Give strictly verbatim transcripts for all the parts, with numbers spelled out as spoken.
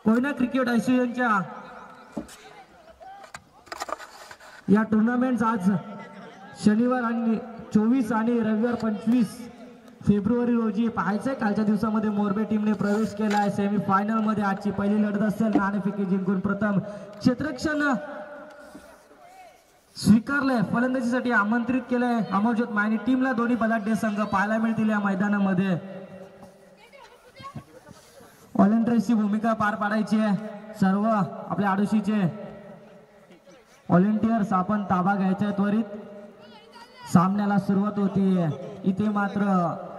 Koyna cricket असोसिएशनच्या या tournament आज शनिवार आणि चोवीस आणि रविवार पंचवीस फेब्रुवारी रोजी पाहायचंय। कालच्या दिवसामध्ये मोरबे टीमने प्रवेश केला आहे सेमी फायनल मध्ये। आजची पहिली लढत असेल नाणेफेकी जिंकून प्रथम क्षेत्ररक्षण स्वीकारलंय, फलंदाजीसाठी आमंत्रित केलंय अमरज्योत मायनी टीमला। दोन्ही बलाढ्य संघ पाहायला मिळतील या मैदानामध्ये। व्हॉलंटियर्सची भूमिका पार पाडायची आहे सर्व आपल्या आडोशीचे व्हॉलंटियर्स। आपण ताबा घ्यायचा आहे त्वरित, सामन्याला सुरुवात होती इथे मात्र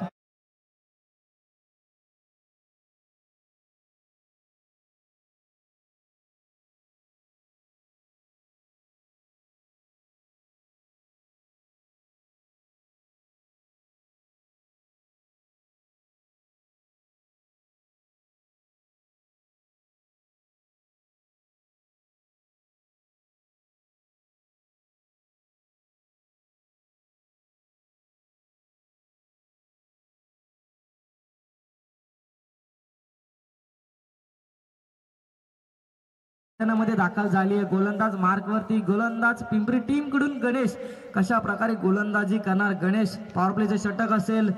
मध्ये दाखल झाली आहे। गोलंदाज मार्कवरती गोलंदाज पिंपरी टीम कडून गणेश कशा प्रकारे गोलंदाजी करणार गणेश। पॉवर प्लेचे षटक असेल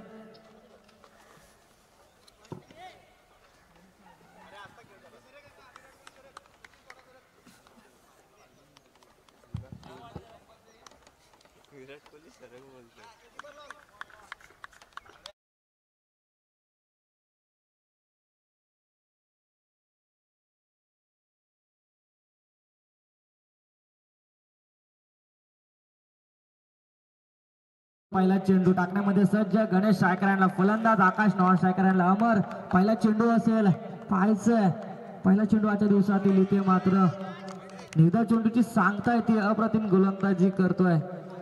पहिला चेंडू टाकण्यामध्ये सज्ज गणेश शायकरांना फलंदाज, आकाश नॉन शायकरांना अमर। पहिला चेंडू असेल पाहायचं, पहिला चेंडू आजच्या दिवसातील इथे मात्र निदा चेंडूची सांगता येते अप्रतिम गोलंदाजी करतोय।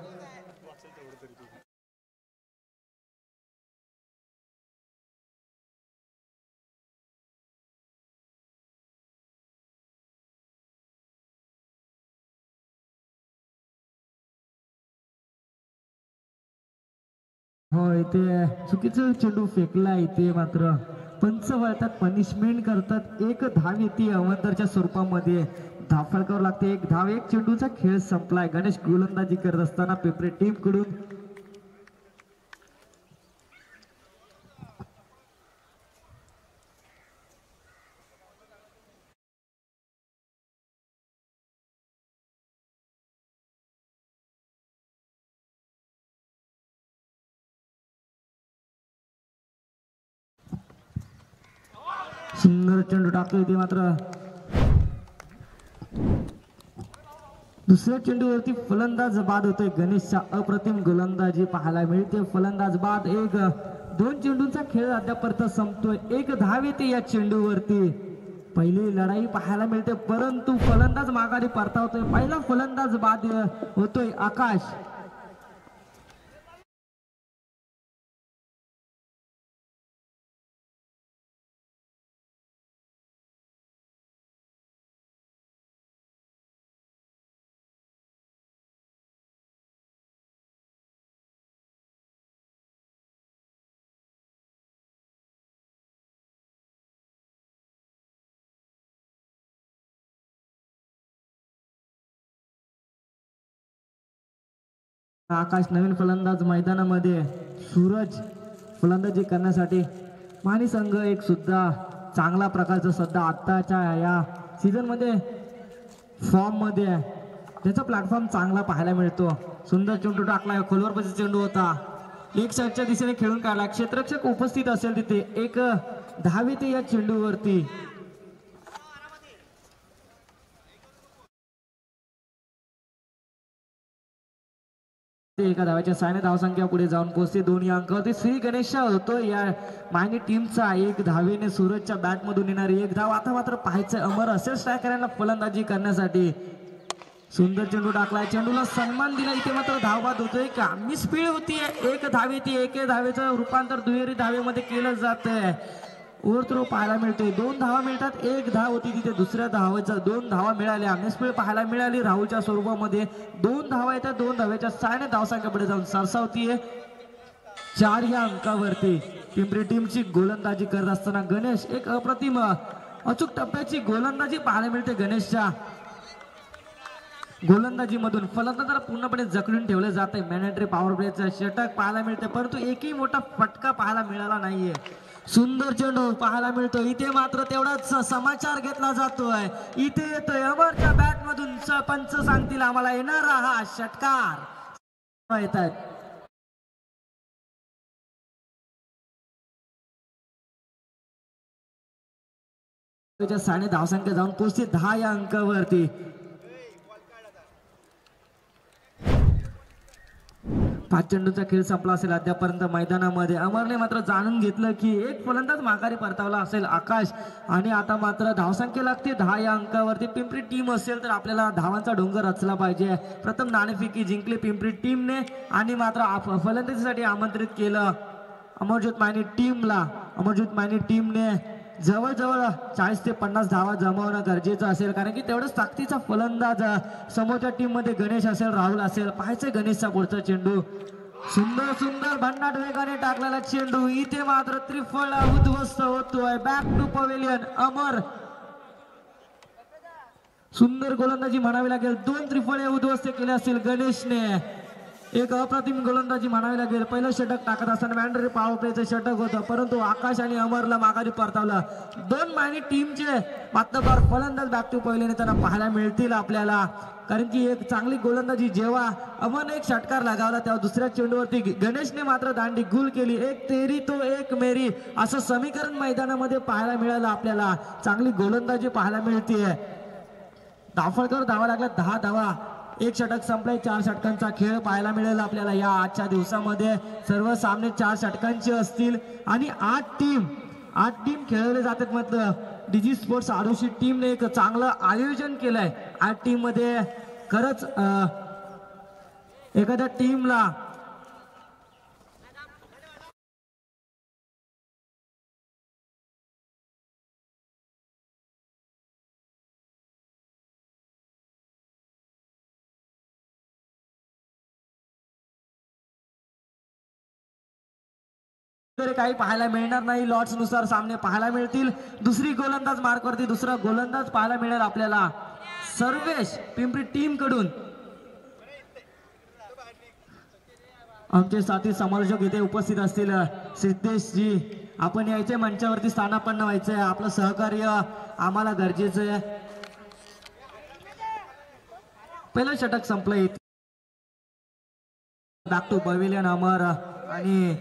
हो इथे चुकीचं चेंडू फेकला, इथे मात्र पंच वळतात, पनिशमेंट करतात। एक धाव येते अवंतरच्या स्वरूपामध्ये, धाव फलकावर लागते एक धाव। एक चेंडूचा खेळ संपलाय। गणेश गोलंदाजी करत असताना पिंपरी टीम कडून सुंदर चेंडू टाकतोय ते मात्र दुसऱ्या चेंडूवरती फलंदाज बाद होतोय। गणेशचा अप्रतिम गोलंदाजी पाहायला मिळते। फलंदाज बाद, एक दोन चेंडूंचा खेळ अद्यापर्यंत संपतोय। एक धाव येते या चेंडूवरती। पहिली लढाई पाहायला मिळते परंतु फलंदाज माघारी परतावतोय। पहिला फलंदाज बाद होतोय आकाश। आकाश नवीन फलंदाज मैदानामध्ये। सूरज फलंदाजी करण्यासाठी मानी संघ एक सुद्धा चांगला प्रकारचा सध्या आताच्या या सीझन मध्ये फॉर्म मध्ये आहे, त्याचा प्लॅटफॉर्म चांगला पाहायला मिळतो। सुंदर चेंडू टाकलाय, खोलवरचा चेंडू होता, एक साईडच्या दिशेने खेळून काढला। क्षेत्ररक्षक उपस्थित असेल तिथे एक धाव येते या चेंडूवरती। एका धावाच्या सायने धावसंख्या पुढे जाऊन पोहोचते दोन्ही अंकावरती। श्री गणेश होतो या मायनी टीमचा एक धावेने सूरजच्या बॅट मधून येणारी एक धाव। आता मात्र पाहायचं अमर असेल स्ट्रायकरांना फलंदाजी करण्यासाठी। सुंदर चेंडू टाकलाय, चेंडूला सन्मान दिला, इथे मात्र धावबाद होतोय का मिसफील्ड होतीये। एक धावेती एक धावेचं रूपांतर दुहेरी धावेमध्ये केलं जातंय। ओव्हरथ्रो पाहायला मिळते, दोन धावा मिळतात, एक धाव होती तिथे दुसऱ्या धावाचा दोन धावा मिळाल्या। मिसफील्ड पाहायला मिळाली राहुलच्या स्वरूपामध्ये। दोन धावा येतात, दोन धावेच्या साने धावसंख्या पुढे जाऊन सरसावतीये चार या अंकावरती। पिंपरी टीमची गोलंदाजी करत असताना गणेश एक अप्रतिम अचूक टप्प्याची गोलंदाजी पाहायला मिळते गणेशच्या गोलंदाजी मधून. फलंदाजाला पूर्णपणे जखडून ठेवलं जाते. मॅनेटरी पॉवर प्लेचं षटक पाहायला मिळते, परंतु एकही मोठा फटका पाहायला मिळाला नाहीये. सुंदर चेंडू पाहायला मिळतो. इथे मात्र तेवढाच समाचार घेतला जातोय. इथे येतोय अमरच्या बॅट मधून. पंच सांगतील आम्हाला येणारा हा षटकार येत आहेत. साडे धावसंख्या जाऊन पोहोचते दहा या अंकावरती. पाच चेंडूचा खेळ संपला असेल अद्यापर्यंत मैदानामध्ये. अमरने मात्र जाणून घेतलं की एक फलंदाज माघारी परतावला असेल आकाश, आणि आता मात्र धावसंख्या लागते दहा या अंकावरती. पिंपरी टीम असेल तर आपल्याला धावांचा डोंगर रचला पाहिजे. प्रथम नाणेफेकी जिंकली पिंपरी टीमने आणि मात्र फलंदाजीसाठी आमंत्रित केलं अमरज्योत मायनी टीमला. अमरज्योत मायनी टीमने जवळजवळ चाळीस ते पन्नास धावा जमवणं गरजेचं असेल, कारण की तेवढंच ताकदीचा फलंदाज समोरच्या टीम मध्ये गणेश असेल, राहुल असेल. पाहायचं गणेशचा पुढचा चेंडू. सुंदर सुंदर भन्नाट वेगाने टाकलेला चेंडू. इथे मात्र त्रिफळ उद्ध्वस्त होतोय. Back to pavilion Amar. सुंदर गोलंदाजी म्हणावी लागेल. दोन त्रिफळे उद्ध्वस्त केले असतील गणेशने. एक अप्रतिम गोलंदाजी म्हणावी लागेल. पहिलं षटक टाकत असताना मॅन्डरी पॉवर प्लेचं षटक होतं, परंतु आकाश आणि अमरला माघारी परतावलं. दोन मायनी टीमचे मातबर फलंदाज बॅक टू पवेलियन त्यांना पाहायला मिळतील आपल्याला, कारण की एक चांगली गोलंदाजी जेव्हा अमरने एक षटकार लगावला तेव्हा दुसऱ्या चेंडूवरती गणेशने मात्र दांडी गुल केली. एक तेरी तो एक मेरी असं समीकरण मैदानामध्ये पाहायला मिळालं आपल्याला. चांगली गोलंदाजी पाहायला मिळते. धावफळकर धावा लागल्या दहा धावा. एक षटक संपलाय. चार षटकांचा खेळ पाहायला मिळेल आपल्याला या आजच्या दिवसामध्ये. सर्व सामने चार षटकांचे असतील आणि आठ टीम आठ टीम खेळवले जातात. म्हटलं डीजी स्पोर्ट्स आरुषी टीमने एक चांगलं आयोजन केलंय. आठ टीम मध्ये खरंच एखाद्या टीमला काही पाहायला मिळणार नाही. लॉट्स नुसार सामने पाहायला मिळतील. दुसरी गोलंदाज मार्कवरती दुसरा गोलंदाज पाहायला मिळेल आपल्याला सर्वेश पिंपरी टीम कडून. आमचे साथी समालोचक इथे उपस्थित असतील. सिद्धेश जी, आपण यायचे मंचावरती स्थानापन्न व्हायचंय. आपलं सहकार्य आम्हाला गरजेचं आहे. पहिलं षटक संपलंय. बॅक टू पवेलियन अमर आणि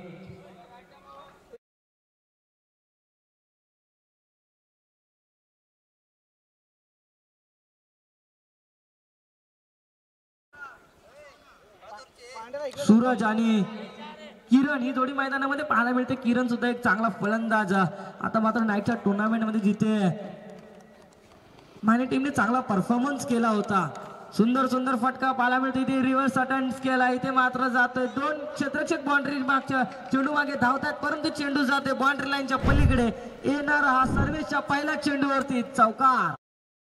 सूरज आणि किरण ही जोडी मैदानामध्ये पाहायला मिळते. किरण सुद्धा एक चांगला फलंदाज. आता मात्र नाईटच्या टुर्नामेंट मध्ये जिथे मायनी टीमने चांगला परफॉर्मन्स केला होता. सुंदर सुंदर फटका पाहायला मिळते. इथे रिव्हर्स अटेम्प्ट केला. इथे मात्र जातोय दोन क्षेत्ररक्षक बाउंड्री मागच्या चेंडू मागे धावतात, परंतु चेंडू जाते बाउंड्री लाईनच्या पलीकडे. येणार हा सर्वेच्या पहिल्या चेंडूवरती चौकार.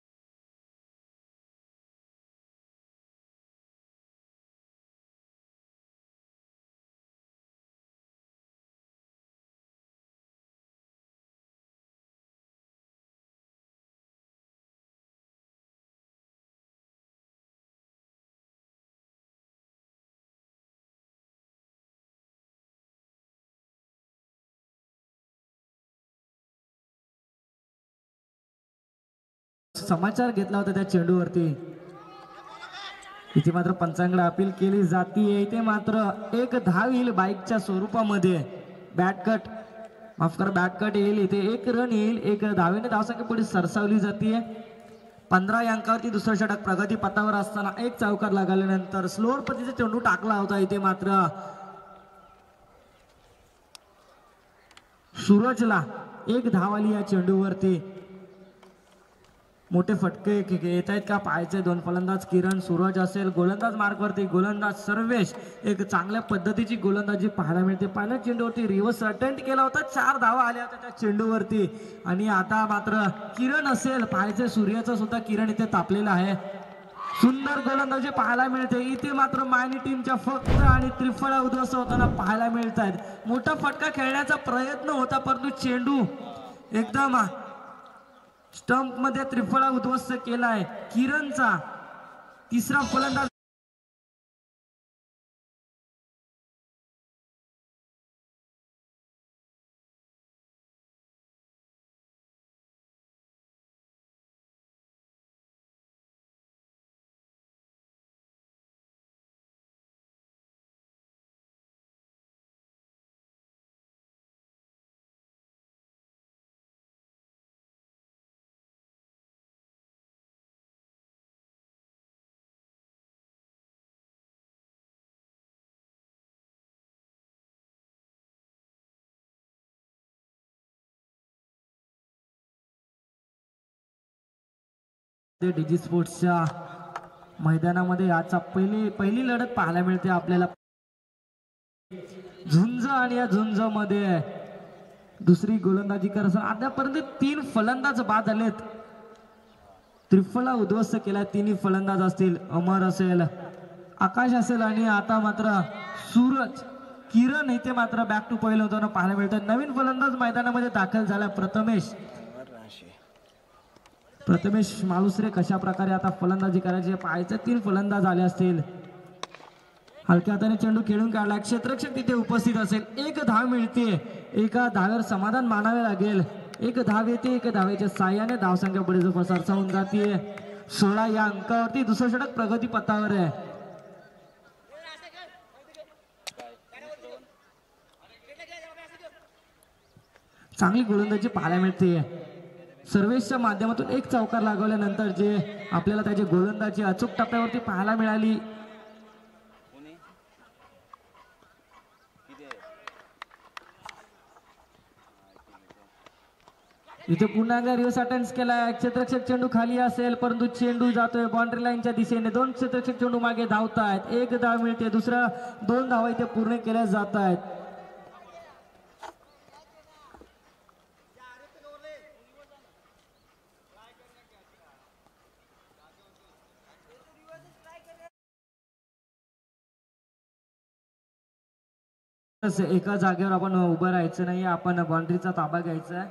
समाचार घेतला होता त्या चेंडूवरती. इथे मात्र पंचांकडे अपील केली जाते. इथे मात्र एक धाव येईल बाईकच्या स्वरूपामध्ये. बॅटकट माफ करा बॅटकट येईल. इथे एक रन येईल. एक धावेने धावसंख्या पुढे सरसावली जाते. पंधरा या अंकावरती दुसरं षटक प्रगती पथावर असताना एक चौकार लागल्यानंतर स्लोअर पद्धतीचा चेंडू टाकला होता. इथे मात्र सूरजला एक धाव आली या चेंडूवरती. मोठे फटके येत आहेत का पाहायचे. दोन फलंदाज किरण सूरज असेल. गोलंदाज मार्कवरती गोलंदाज सर्वेश. एक चांगल्या पद्धतीची गोलंदाजी पाहायला मिळते. पहिल्या चेंडूवरती रिव्हर्स अटेम्प्ट केला होता. चार धावा आल्या होत्या त्या चेंडूवरती. आणि आता मात्र किरण असेल पाहायचे. सूर्याचा सुद्धा किरण इथे तापलेला आहे. सुंदर गोलंदाजी पाहायला मिळते. इथे मात्र मायनी टीमच्या फक्त आणि त्रिफळा उद्ध्वस्त होताना पाहायला मिळत आहेत. मोठा फटका खेळण्याचा प्रयत्न होता, परंतु चेंडू एकदम स्टंप मध्ये त्रिफळा उद्ध्वस्त केलाय किरणचा तिसरा फलंदाज डीजी स्पोर्ट्सच्या मैदानामध्ये आजचा पहिली पहिली लढत पाहायला मिळते आपल्याला झुंज आणि या झुंज मध्ये दुसरी गोलंदाजी करत आतापर्यंत तीन फलंदाज बाद झालेत त्रिफळा उद्ध्वस्त केला तिन्ही फलंदाज असतील अमर असेल आकाश असेल आणि आता मात्र सूरज किरण इथे मात्र बॅक टू पहिलं होताना पाहायला मिळतं नवीन फलंदाज मैदानामध्ये दाखल झाला प्रथमेश प्रथमेश मालुसरे कशा प्रकारे आता फलंदाजी करायची पाहायचं तीन फलंदाज आले असतील हलक्या हाताने चेंडू खेळून काढला क्षेत्ररक्षक तिथे उपस्थित असेल एक धाव मिळते एका धावेवर समाधान मानावे लागेल एक धाव येते एक धावेच्या साह्याने धावसंख्या पुढे जो सरसावून जाते सोळा या अंकावरती दुसरं षटक प्रगती पथावर आहे चांगली गोलंदाजी पाहायला मिळते सर्वेशच्या माध्यमातून एक चौकार लागवल्यानंतर जे आपल्याला त्याची गोलंदाजी अचूक टप्प्यावरती पाहायला मिळाली इथे पुन्हा एकदा रिव्हर्स अटेम्प्ट केलाय क्षेत्ररक्षक चेंडू खाली असेल परंतु चेंडू जातोय बाउंड्री लाईनच्या दिशेने दोन क्षेत्ररक्षक चेंडू मागे धावतायत एक धाव मिळते दुसरा दोन धावा इथे पूर्ण केल्या जात आहेत एका जागेवर आपण उभं राहायचं नाही आपण बाउंड्रीचा ताबा घ्यायचा आहे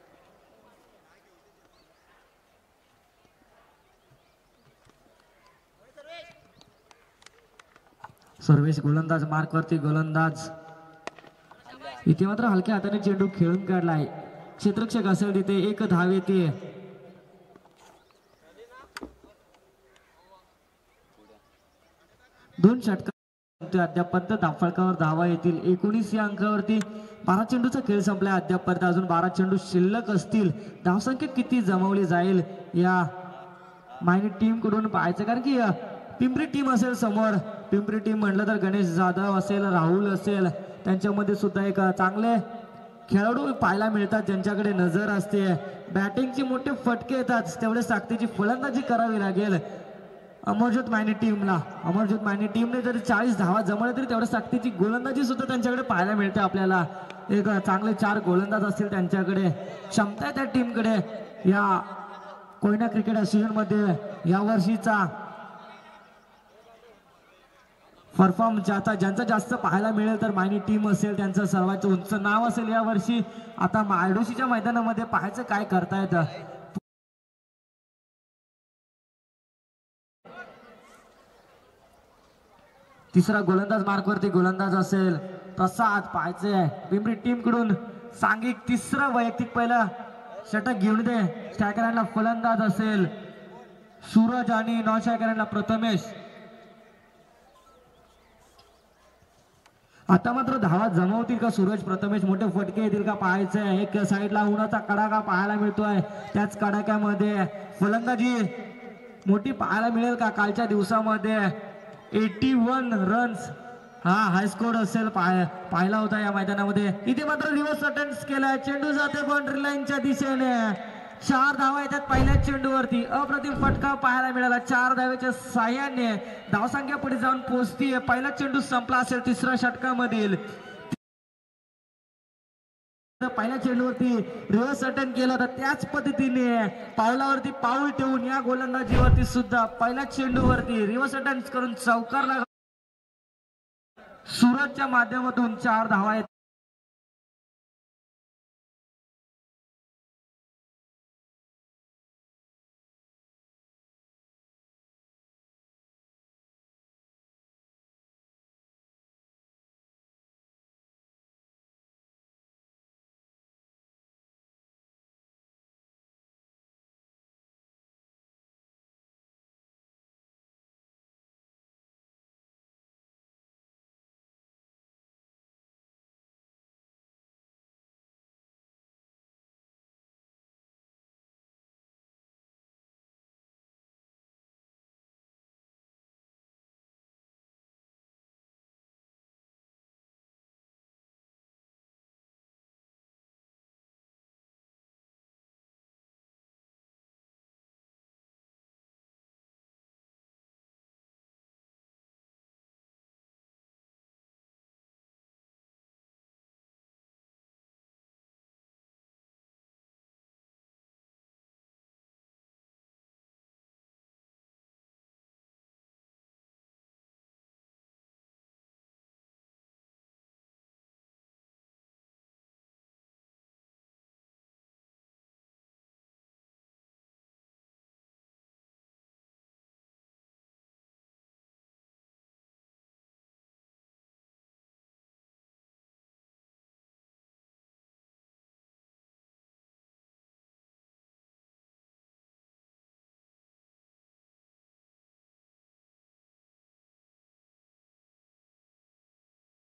सर्वेश गोलंदाज मार्क वरती गोलंदाज इथे मात्र हलक्या हाताने चेंडू खेळून काढलाय क्षेत्ररक्षक असेल तिथे एक धाव येते दोन षटक अद्यापर्यंत धावफलकावर धावा येतील एकोणीस या अंकावरती बारा चेंडूचा खेळ संपलाय अद्यापर्यंत अजून बारा चेंडू शिल्लक असतील धावसंख्या किती जमवली जाईल या मायनी टीम कडून पाहायचं कारण की पिंपरी टीम असेल समोर पिंपरी टीम म्हटलं तर गणेश जाधव असेल राहुल असेल त्यांच्यामध्ये सुद्धा एक चांगले खेळाडू पाहायला मिळतात ज्यांच्याकडे नजर असते बॅटिंगचे मोठे फटके येतात तेवढे ताकदीची फलंदाजी करावी लागेल अमरज्योत मायनी टीमला अमरज्योत मायनी टीमने जरी चाळीस धावा जमवल्या तरी तेवढ्या ताकदीची गोलंदाजी सुद्धा त्यांच्याकडे पाहायला मिळते आपल्याला एक चांगले चार गोलंदाज असतील त्यांच्याकडे क्षमता आहे त्या टीमकडे या कोयना क्रिकेट असोसिएशन मध्ये या वर्षीचा परफॉर्म ज्याचा ज्यांचा जास्त पाहायला मिळेल तर मायनी टीम असेल त्यांचं सर्वात उंच नाव असेल या वर्षी आता मायडोशीच्या मैदानामध्ये पाहायचं काय करतायत तिसरा गोलंदाज मार्कवरती गोलंदाज असेल प्रसाद पाहायचे पिंपरी टीम कडून सांघिक तिसरा वैयक्तिक पहिला षटक घेऊन दे स्ट्रायकरांना फलंदाज असेल सूरज आणि नॉन स्ट्रायकरांना प्रथमेश आता मात्र धावा जमवतील का सूरज प्रथमेश मोठे फटके येतील का पाहायचंय एक साईडला उन्हाचा कडाका पाहायला मिळतोय त्याच कडाक्यामध्ये फलंदाजी मोठी पाहायला मिळेल का कालच्या दिवसामध्ये एक्कावन्न रन्स हा हाय स्कोर असेल पाहिला होता या मैदानामध्ये इथे मात्र रिव्हर्स अटेम्प्ट केलाय चेंडू जाते बाउंड्री लाईनच्या दिशेने चार धावा येतात पहिल्या चेंडूवरती अप्रतिम फटका पाहायला मिळाला चार धावेच्या साह्याने धावसंख्या पुढे जाऊन पोहोचतीये पहिला चेंडू संपला असेल तिसऱ्या षटकामधील पहिल्या चेंडूवरती रिव्हर्स अटेम्प्ट केला होता त्याच पद्धतीने पावलावरती पाऊल ठेवून या गोलंदाजीवरती सुद्धा पहिल्या चेंडूवरती रिव्हर्स अटेम्प्ट करून चौकार लागला सूरजच्या माध्यमातून चार धावा आहेत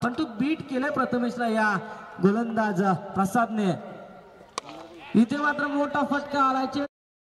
पण तू बीट केलं प्रथमेशला या गोलंदाज प्रसादने. इथे मात्र मोठा फटका आलाय.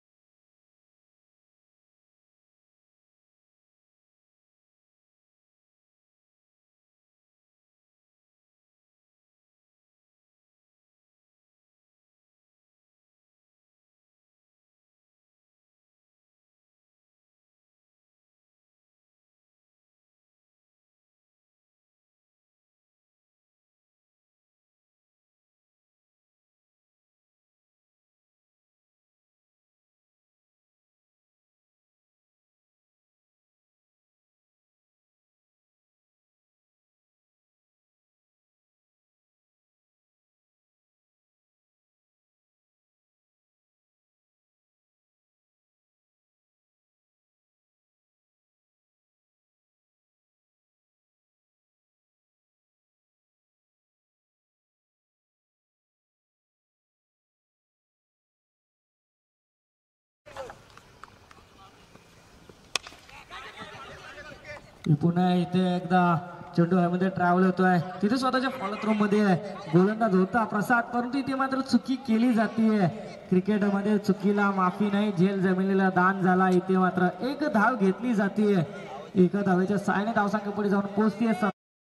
पुन्हा इथे एकदा चेंडू ह्यामध्ये ट्रॅव्हल होतोय. तिथे स्वतःच्या फॉलो मध्ये गोलंदाज होता प्रसाद, परंतु इथे मात्र चुकी केली जाते. क्रिकेटमध्ये चुकीला माफी नाही, झेल जमिनीला दान झाला. इथे मात्र एक धाव घेतली जाते. एका धावेच्या साहाय्याने धावसंख्या पुढे जाऊन पोहोचते.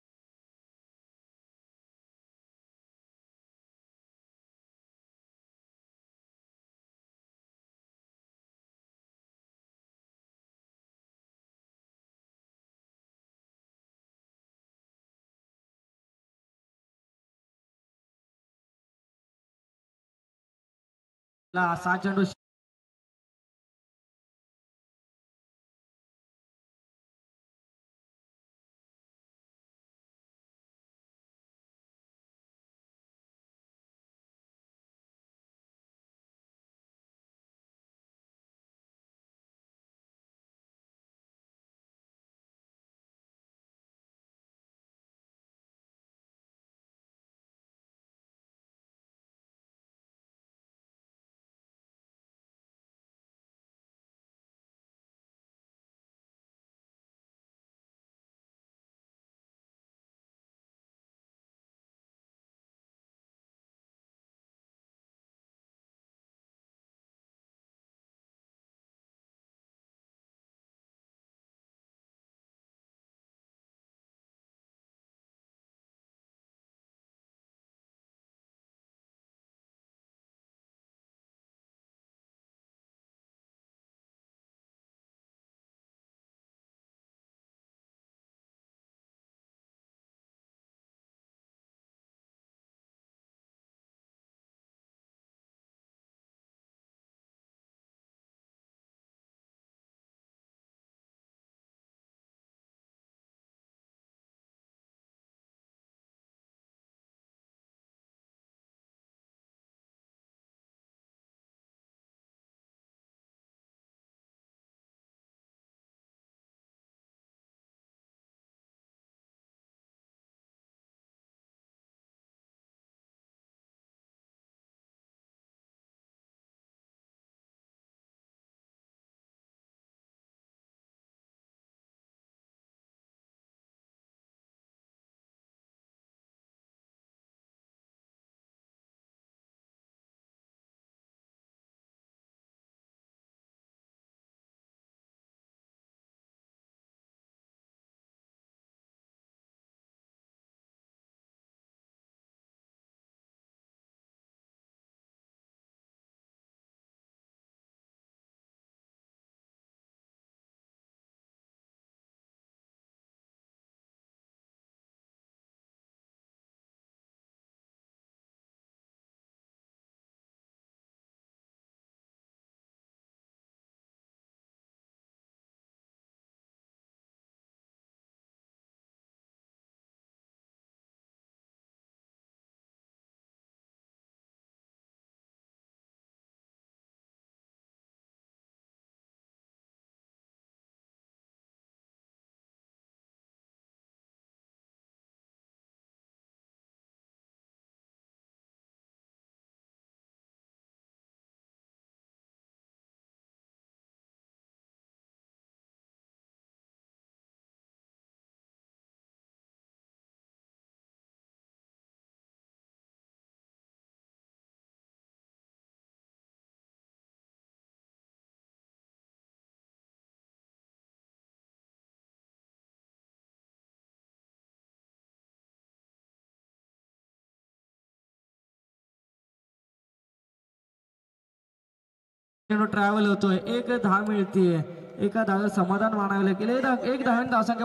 सहा चेंडू चेंडू ट्रॅव्हल होतोय, एक धाव मिळतीये, एका धावेवर समाधान मानावे गेले, एक धाव्याने धावसंख्या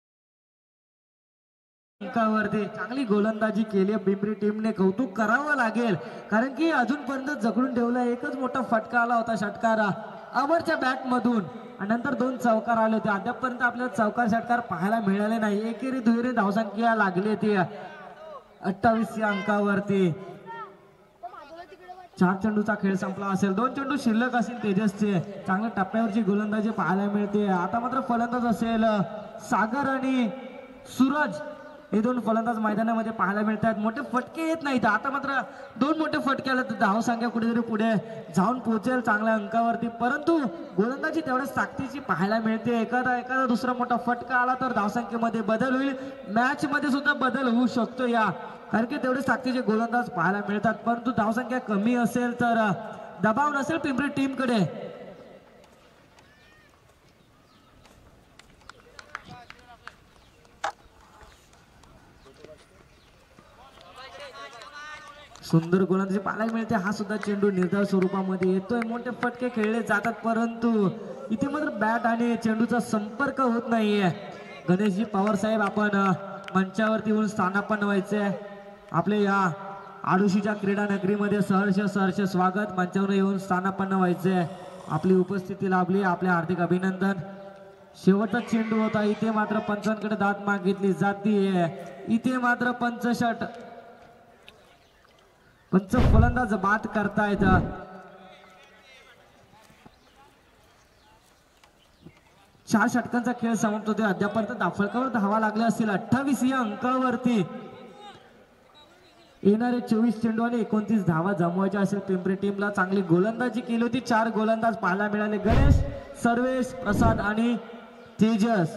अंकावरती चांगली गोलंदाजी केली पिंपरी टीमने, कौतुक करावं लागेल कारण की अजूनपर्यंत जखडून ठेवला. एकच मोठा फटका आला होता षटकार अमरच्या बॅट मधून आणि नंतर दोन चौकार आले होते. अद्यापपर्यंत आपल्याला चौकार षटकार पाहायला मिळाले नाही. एकेरी दुहेरी धावसंख्या लागली ती अठ्ठावीस या अंकावरती. चार चेंडूचा खेळ संपला असेल, दोन चेंडू शिल्लक असेल तेजसचे. चांगल्या टप्प्यावरची गोलंदाजी पाहायला मिळते. आता मात्र फलंदाज असेल सागर आणि सूरज, हे दोन फलंदाज मैदानामध्ये पाहायला मिळतात. मोठे फटके येत नाहीत. आता मात्र दोन मोठे फटके आले तर धावसंख्या कुठेतरी पुढे जाऊन पोहोचेल चांगल्या अंकावरती, परंतु गोलंदाजी तेवढ्याच ताकदीची पाहायला मिळते. एखादा एखादा दुसरा मोठा फटका आला तर धावसंख्येमध्ये बदल होईल, मॅच मध्ये सुद्धा बदल होऊ शकतो या, कारण की तेवढेच ताकदीचे गोलंदाज पाहायला मिळतात. परंतु धावसंख्या कमी असेल तर दबाव नसेल पिंपरी टीम कडे. सुंदर गोलंदाजी पाहायला मिळते. हा सुद्धा चेंडू निर्धाव स्वरूपामध्ये येतोय. मोठे फटके खेळले जातात परंतु इथे मात्र बॅट आणि चेंडूचा संपर्क होत नाहीये. गणेशजी पवार साहेब, आपण मंचावरती येऊन स्थानापन्न व्हायचे. आपले या आडुशीच्या क्रीडा नगरीमध्ये सहर्ष सहर्ष स्वागत. मंचावर येऊन स्थानापन्न व्हायचे. आपली उपस्थिती लाभली, आपले हार्दिक अभिनंदन. शेवटचा चेंडू होता. इथे मात्र पंचांकडे दाद मागितली जातीये. इथे मात्र पंच षट पंच फलंदाज बाद करतायत. चार षटकांचा खेळ समाप्त होते. अद्यापर्यंत दाफळकावर धावा लागल्या असतील अठ्ठावीस या अंकावरती. येणारे चोवीस चेंडू आणि एकोणतीस धावा जमवायच्या असेल पिंपरी टीमला. चांगली गोलंदाजी केली होती. चार गोलंदाज पाहायला मिळाले, गणेश, सर्वेश, प्रसाद आणि तेजस.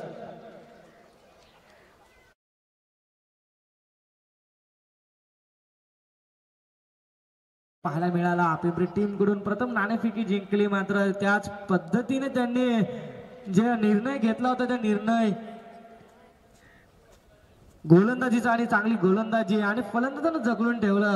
पाहायला मिळाला. पिंपरी टीम कडून प्रथम नाणेफेकी जिंकली, मात्र त्याच पद्धतीने त्यांनी जे निर्णय घेतला होता त्या निर्णय गोलंदाजीचा आणि चांगली गोलंदाजी आणि फलंदाजानं जगलून ठेवलं.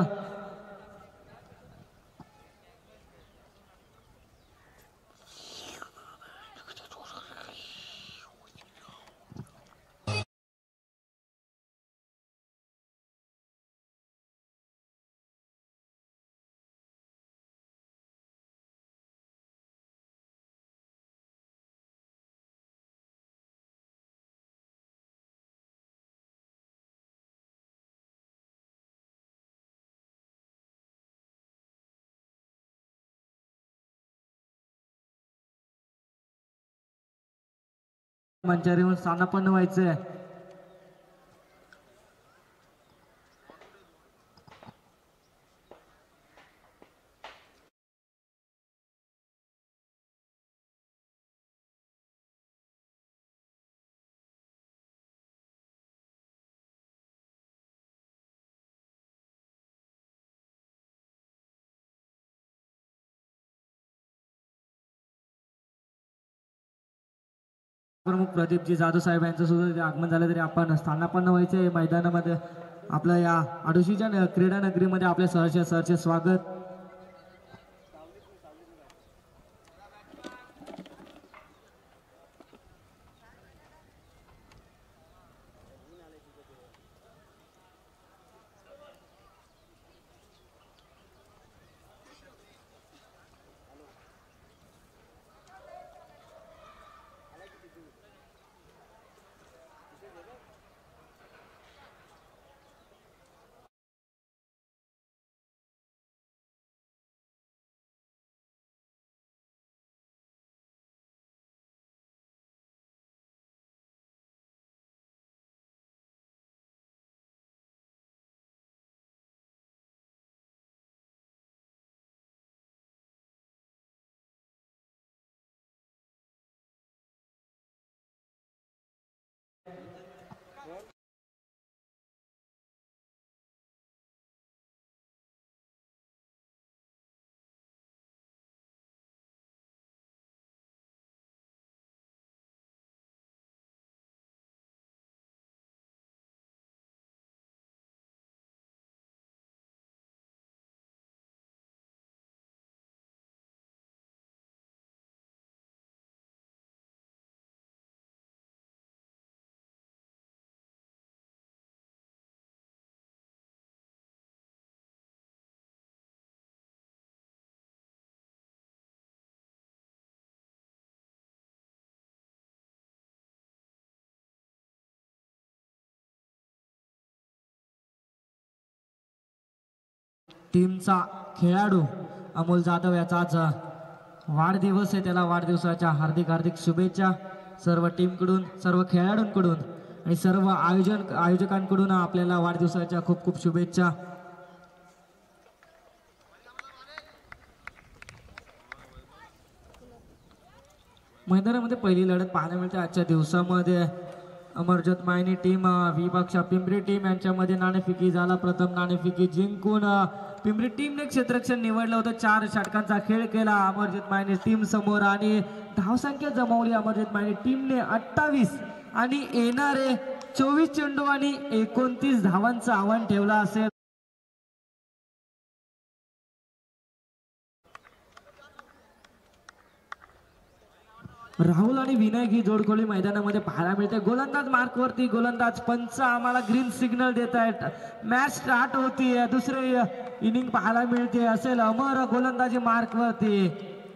मंचावर येऊन स्थानापन्न व्हायचंय. प्रमुख प्रदीपजी जाधव साहेब यांचं सुद्धा आगमन झालं तरी आपण स्थानापन्न व्हायचे मैदानामध्ये. आपल्या या आडुशीच्या क्रीडा नगरीमध्ये आपले सहर्ष सहर्ष स्वागत. टीमचा खेळाडू अमोल जाधव याचा आज वाढदिवस आहे. त्याला वाढदिवसाच्या हार्दिक हार्दिक शुभेच्छा सर्व टीमकडून, सर्व खेळाडूंकडून आणि सर्व आयोजन आयोजकांकडून आपल्याला वाढदिवसाच्या खूप खूप शुभेच्छा. मैदानामध्ये पहिली लढत पाहायला मिळते आजच्या दिवसामध्ये. अमरज्योत मायनी टीम विभागच्या पिंपरी टीम यांच्यामध्ये नाणेफेकी झाला. प्रथम नाणेफेकी जिंकून पिंपरी टीमने क्षेत्ररक्षण निवडलं होतं. चार षटकांचा खेळ केला अमरज्योत मायनी टीम समोर आणि धावसंख्या जमवली अमरज्योत मायनी टीमने अठ्ठावीस आणि येणारे चोवीस चेंडू आणि एकोणतीस धावांचं आव्हान ठेवलं असेल. राहुल आणि विनायक ही जोडखोली मैदानामध्ये पाहायला मिळते. गोलंदाज मार्कवरती गोलंदाज पंच आम्हाला ग्रीन सिग्नल देत आहेत. मॅच स्टार्ट होती. दुसरे इनिंग पाहायला मिळते असेल अमर गोलंदाजी मार्कवरती.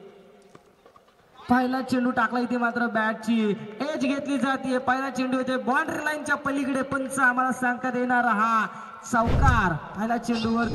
पहिला चेंडू टाकला इथे मात्र बॅटची एज घेतली जाते. पहिला चेंडू येते बाउंड्री लाईनच्या पलीकडे. पंच आम्हाला सांगता येणार हा चौकार पहिला चेंडूवर.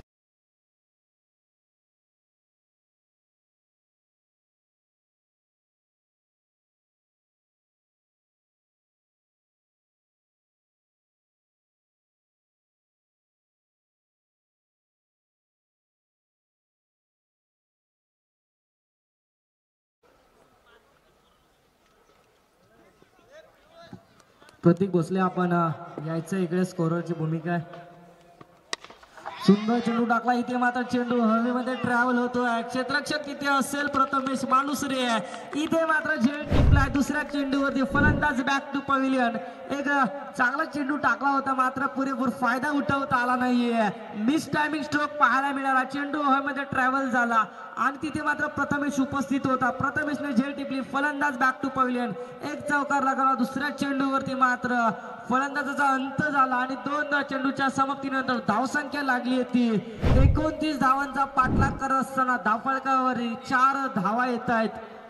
प्रतीक भोसले आपण यायचं इकडे. स्कोररची भूमिका आहे. सुंदर चेंडू टाकला इथे मात्र चेंडू हवेमध्ये ट्रॅव्हल होतोय. क्षेत्ररक्षक इथे असेल प्रथमेश मालुसरे. इथे मात्र झेल टिपलाय. दुसऱ्या चेंडूवरती फलंदाज बॅक टू पवेलियन. एक चांगला चेंडू टाकला होता मात्र पुरेपूर फायदा उठवता आला नाहीये. मिस टायमिंग स्ट्रोक पाहायला मिळाला. चेंडू हवेमध्ये ट्रॅव्हल झाला आणि तिथे मात्र प्रथमेश उपस्थित होता. प्रथमेशने झेल टिपली. फलंदाज बॅक टू पवेलियन. एक चौकार लागला. दुसऱ्या चेंडूवरती मात्र फलंदाजाचा अंत झाला आणि दोन चेंडूच्या समाप्तीनंतर धावसंख्या लागली होती. एकोणतीस धावांचा पाठलाग करत असताना धावफलकावर चार धावा येत आहेत.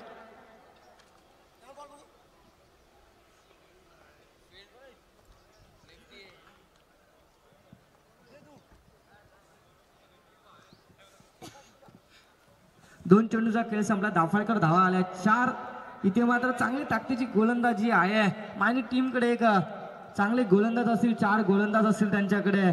दोन चेंडूचा खेळ संपला. धावफलकावर धावा आल्या चार. इथे मात्र चांगली ताकदीची गोलंदाजी आहे मायनी टीमकडे. एक चांगले गोलंदाज असतील, चार गोलंदाज असतील त्यांच्याकडे.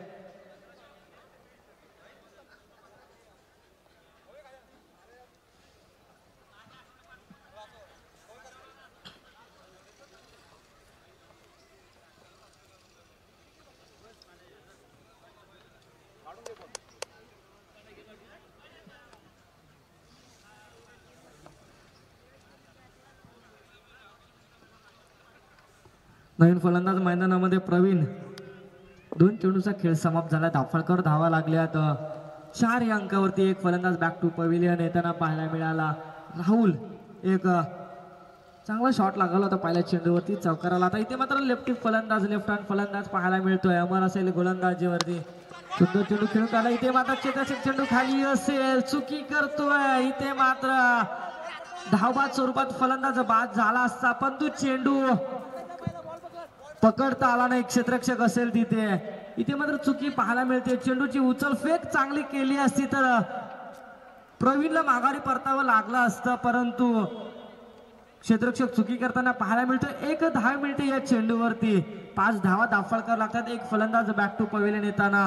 नवीन फलंदाज मैदानामध्ये प्रवीण. दोन चेंडूचा खेळ समाप्त झाला. धावफलकावर धावा लागल्यात चार या अंकावरती. एक फलंदाज बॅक टू पवेलियन येताना पाहायला मिळाला. राहुल एक चांगला शॉट लागला होता पहिल्या चेंडूवरती चौकाराला. आता इथे मात्र लेफ्टी फलंदाज, लेफ्ट हँड फलंदाज पाहायला मिळतोय. अमर असेल गोलंदाजीवरती. सुंदर चेंडू खेळून आला. इथे मात्र क्षेत्ररक्षक चेंडू खाली असेल, चुकी करतोय. इथे मात्र धावबाद स्वरूपात फलंदाज बाद झाला असता पण तो चेंडू पकडता आला नाही. क्षेत्ररक्षक असेल तिथे. इथे मात्र चुकी पाहायला मिळते. चेंडूची उचल फेक चांगली केली असती तर प्रवीणला माघारी परतावं लागलं असतं परंतु क्षेत्ररक्षक चुकी करताना पाहायला मिळतं. एक धाव मिळते या चेंडूवरती. पाच धावा धावफलकावर लागतात. एक फलंदाज बॅक टू पवेलियन येताना.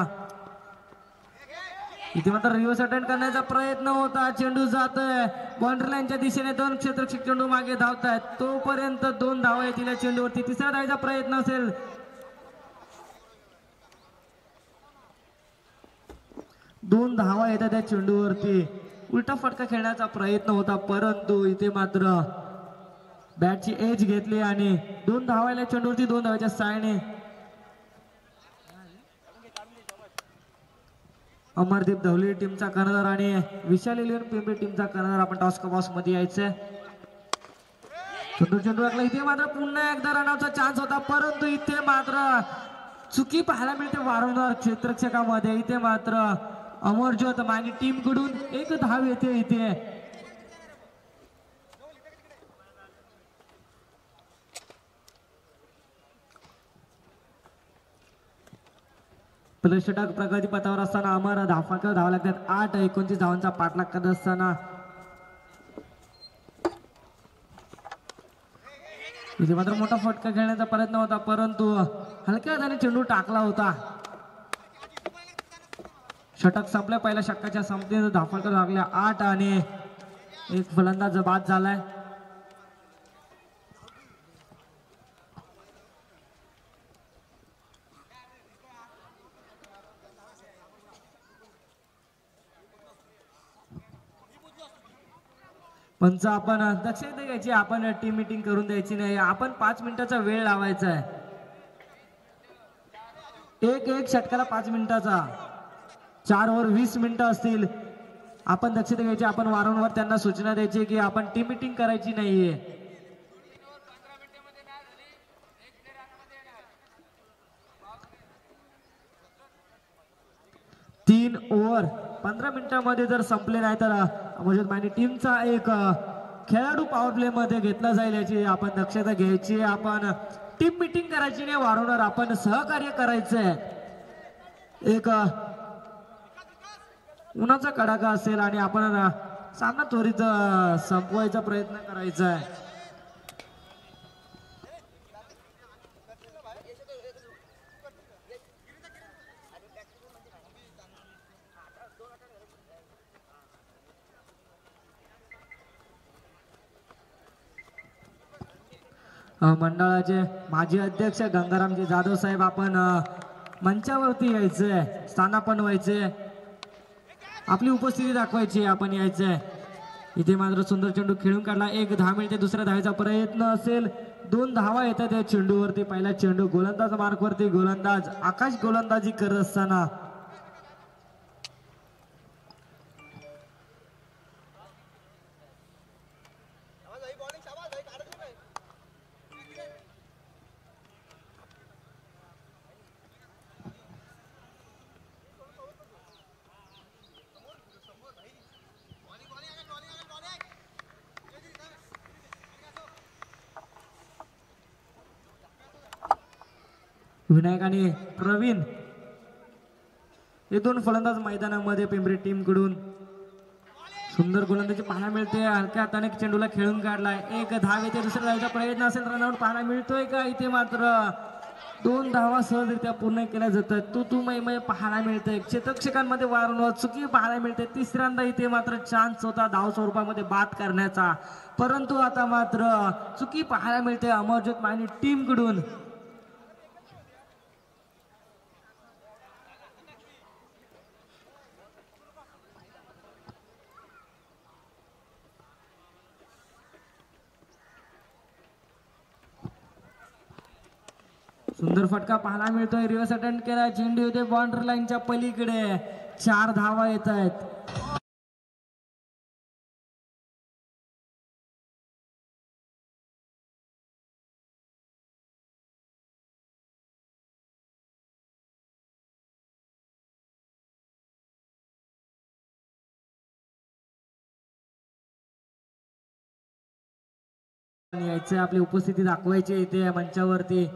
इथे मात्र रिव्हर्स अटेंड करण्याचा प्रयत्न होता. चेंडू जातोय बाउंड्री लाईनच्या दिशेने. दोन क्षेत्ररक्षक चेंडू मागे धावतायत. तोपर्यंत दोन धावा येतील या चेंडूवरती. तिसऱ्या धावाचा प्रयत्न असेल. दोन धावा येतात त्या चेंडूवरती. उलटा फटका खेळण्याचा प्रयत्न होता परंतु इथे मात्र बॅटची एज घेतली आणि दोन धावायला चेंडूवरती. दोन धावाच्या साहाय्याने अमरदीप धवली टीमचा कर्णधार आणि विशाल एलियन पिंपरी टीमचा कर्णधार. आपण टॉस कॉस मध्ये यायचंय. चेंडू चेंडू लागला. इथे मात्र पुन्हा एकदा रनआउटचा चान्स होता परंतु इथे मात्र चुकी पाहायला मिळते वारंवार क्षेत्ररक्षकामध्ये. इथे मात्र अमरज्योत मायनी टीम कडून एक धाव येते. इथे पहिलं षटक प्रगती पथावर असताना अमर धाफाकर धावा लागतात आठ एकोणतीस धावांचा पाठलाग करत असताना इथे मात्र मोठा फटका खेळण्याचा प्रयत्न होता परंतु हलक्या हाताने चेंडू टाकला होता. षटक संपल्या पहिल्या षटकाच्या संपलेला धाफाकर लागल्या आठ आणि एक फलंदाज बाद झालाय. पंच आपण दक्षता घ्यायची आपण टीम मीटिंग करून द्यायची नाही. आपण पाच मिनिटाचा वेळ लावायचा आहे. एक एक षटकाला पाच मिनिटाचा चार ओव्हर वीस मिनिटं असतील. आपण दक्षता घ्यायची आपण वारंवार त्यांना सूचना द्यायची की आपण टीम मीटिंग करायची नाहीये. तीन ओव्हर पंधरा मिनिटांमध्ये जर संपले नाही तर अमरज्योत माने टीमचा एक खेळाडू पॉवर प्ले मध्ये घेतला जाईल याची आपण दक्षता घ्यायची. आपण टीम मीटिंग करायची नाही वारंवार आपण सहकार्य करायचंय. एक उन्हाचा कडाका असेल आणि आपण सामना त्वरित संपवायचा प्रयत्न करायचा आहे. मंडळाचे माजी अध्यक्ष गंगारामजी जाधव साहेब आपण मंचावरती यायचंय स्थानापन्न व्हायचे आपली उपस्थिती दाखवायची आपण यायचंय. इथे मात्र सुंदर चेंडू खेळून काढला एक दहा मिनिटे दुसऱ्या धावेचा प्रयत्न असेल दोन धावा येतात या चेंडूवरती. पहिला चेंडू गोलंदाज मार्कवरती गोलंदाज आकाश गोलंदाजी करत असताना विनायक आणि प्रवीण हे दोन फलंदाज मैदानामध्ये पिंपरी टीम कडून सुंदर गोलंदाजी पाहायला मिळते. हलक्या हाताने चेंडूला खेळून काढलाय एक धाव येते दुसऱ्या धावेचा प्रयत्न असेल रनआउट पाहायला मिळतोय का. इथे मात्र दोन धावा सहजरित्या पूर्ण केल्या जातात. तू तू मै मै पाहायला मिळते. क्षेत्रक्षकांमध्ये वारंवार चुकी पाहायला मिळते. तिसऱ्यांदा इथे मात्र चान्स होता धाव स्वरूपामध्ये बाद करण्याचा परंतु आता मात्र चुकी पाहायला मिळते अमरज्योत माने टीम कडून. सुंदर फटका पाहायला मिळतोय. रिव्हर्स अटेम्प्ट केला चेंडू येते बाउंड्री लाईनच्या पलीकडे चार धावा येत आहेत. यायचे आपली उपस्थिती दाखवायची इथे मंचावरती.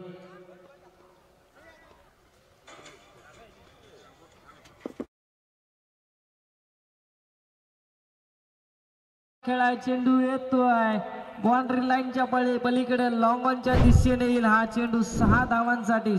खेळाय चेंडू येतोय बाउंड्री लाईनच्या पलीकडे लॉंग ऑनच्या दिशेने येईल हा चेंडू सहा धावांसाठी.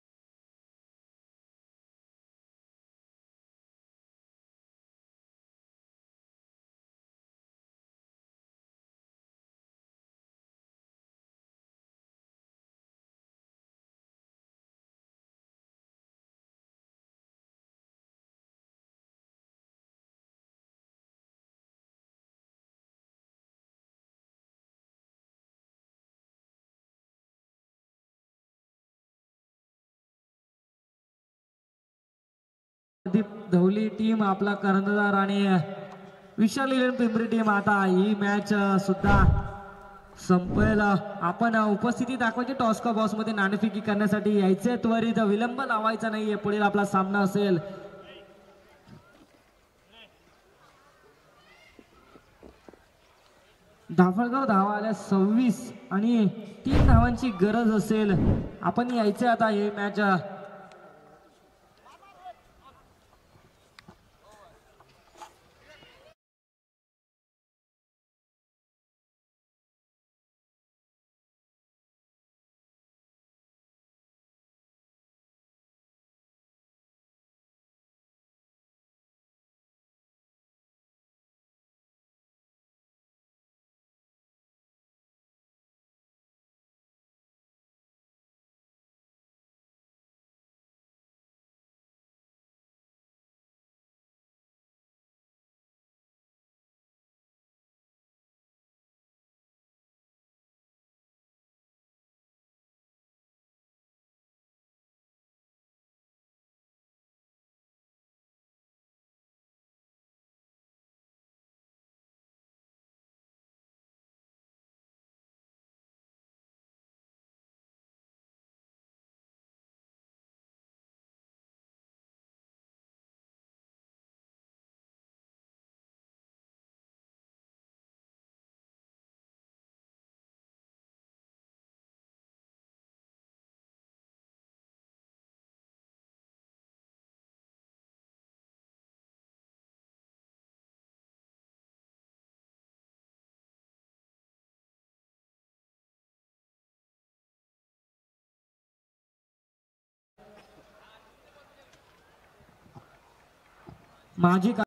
दीप धवली टीम आपला कर्णधार आणि विशाल इलेवन पिंपरी टीम आता ही मॅच सुद्धा संपेल. आपण उपस्थिती दाखवायची टॉस्का बॉक्स मध्ये नाणेफेकी करण्यासाठी यायचे त्वरित विलंब लावायचा नाहीये. पुढील आपला सामना असेल धाफळगाव धावा आल्या सव्वीस आणि तीन धावांची गरज असेल. आपण यायचे आता ही मॅच माझी